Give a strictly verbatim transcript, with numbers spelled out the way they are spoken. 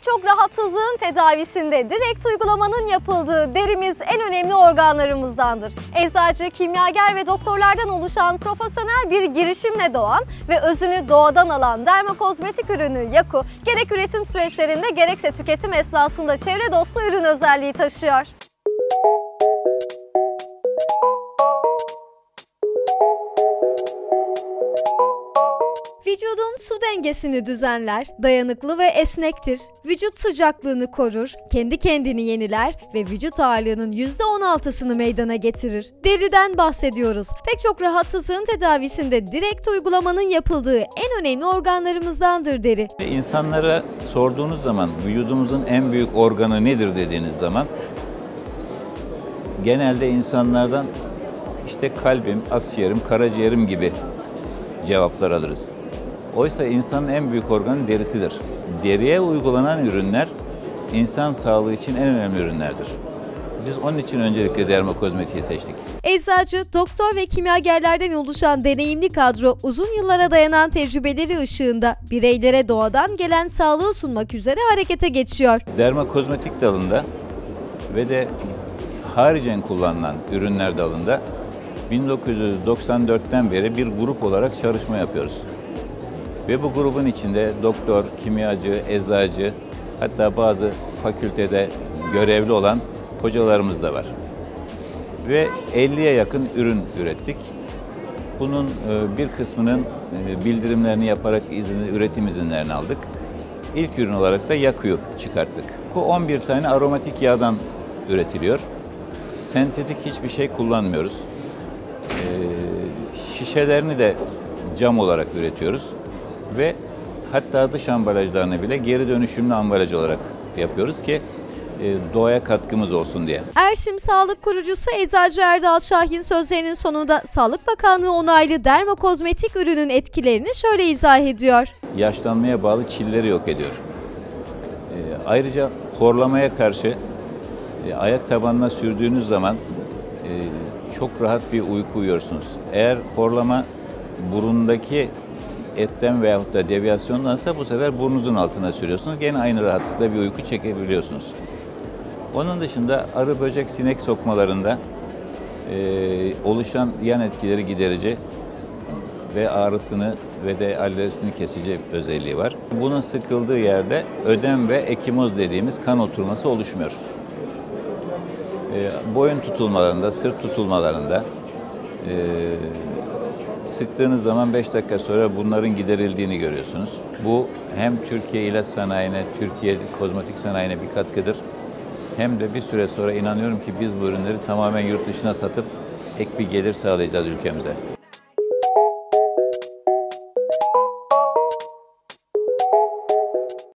çok rahatsızlığın tedavisinde direkt uygulamanın yapıldığı derimiz en önemli organlarımızdandır. Eczacı, kimyager ve doktorlardan oluşan profesyonel bir girişimle doğan ve özünü doğadan alan dermokozmetik ürünü Yaku, gerek üretim süreçlerinde gerekse tüketim esnasında çevre dostu ürün özelliği taşıyor. Vücudun su dengesini düzenler, dayanıklı ve esnektir. Vücut sıcaklığını korur, kendi kendini yeniler ve vücut ağırlığının yüzde on altısını meydana getirir. Deriden bahsediyoruz. Pek çok rahatsızlığın tedavisinde direkt uygulamanın yapıldığı en önemli organlarımızdandır deri. İnsanlara sorduğunuz zaman vücudumuzun en büyük organı nedir dediğiniz zaman genelde insanlardan işte kalbim, akciğerim, karaciğerim gibi cevaplar alırız. Oysa insanın en büyük organı derisidir. Deriye uygulanan ürünler insan sağlığı için en önemli ürünlerdir. Biz onun için öncelikle dermokozmetiği seçtik. Eczacı, doktor ve kimyagerlerden oluşan deneyimli kadro uzun yıllara dayanan tecrübeleri ışığında bireylere doğadan gelen sağlığı sunmak üzere harekete geçiyor. Dermokozmetik dalında ve de haricen kullanılan ürünler dalında bin dokuz yüz doksan dört'ten beri bir grup olarak çalışma yapıyoruz. Ve bu grubun içinde doktor, kimyacı, eczacı, hatta bazı fakültede görevli olan hocalarımız da var. Ve elliye yakın ürün ürettik. Bunun bir kısmının bildirimlerini yaparak izni, üretim izinlerini aldık. İlk ürün olarak da Yaku'yu çıkarttık. Bu on bir tane aromatik yağdan üretiliyor. Sentetik hiçbir şey kullanmıyoruz. Şişelerini de cam olarak üretiyoruz ve hatta dış ambalajlarını bile geri dönüşümlü ambalaj olarak yapıyoruz ki doğaya katkımız olsun diye. Ersim Sağlık kurucusu Eczacı Erdal Şahin sözlerinin sonunda Sağlık Bakanlığı onaylı dermokozmetik ürünün etkilerini şöyle izah ediyor. Yaşlanmaya bağlı çilleri yok ediyor. Ayrıca horlamaya karşı ayak tabanına sürdüğünüz zaman çok rahat bir uyku uyuyorsunuz. Eğer horlama burundaki etten veyahut da deviyasyondansa bu sefer burnunuzun altına sürüyorsunuz. Gene aynı rahatlıkla bir uyku çekebiliyorsunuz. Onun dışında arı, böcek, sinek sokmalarında e, oluşan yan etkileri giderici ve ağrısını ve de alerjisini kesici özelliği var. Bunun sıkıldığı yerde ödem ve ekimoz dediğimiz kan oturması oluşmuyor. E, boyun tutulmalarında, sırt tutulmalarında e, sıktığınız zaman beş dakika sonra bunların giderildiğini görüyorsunuz. Bu hem Türkiye ilaç sanayine, Türkiye kozmetik sanayine bir katkıdır. Hem de bir süre sonra inanıyorum ki biz bu ürünleri tamamen yurt dışına satıp ek bir gelir sağlayacağız ülkemize.